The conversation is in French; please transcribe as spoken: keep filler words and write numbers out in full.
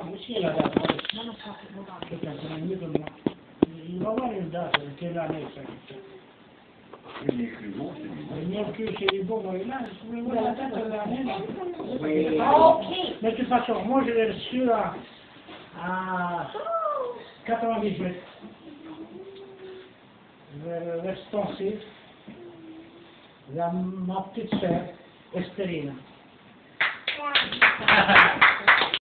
aussi la date. Non, non, ça, c'est un mieux de moi. Il va avoir une date, quelle année ça. Le mercure, bon, c'est bien. Le mercure, c'est bon, mais là, je voulais voir la date de l'année. Oui. Ok. Mais de toute façon, moi je l'ai reçu à, à quatre-vingt-dix-huit. L'extensif. Ma petite sœur, Estherina.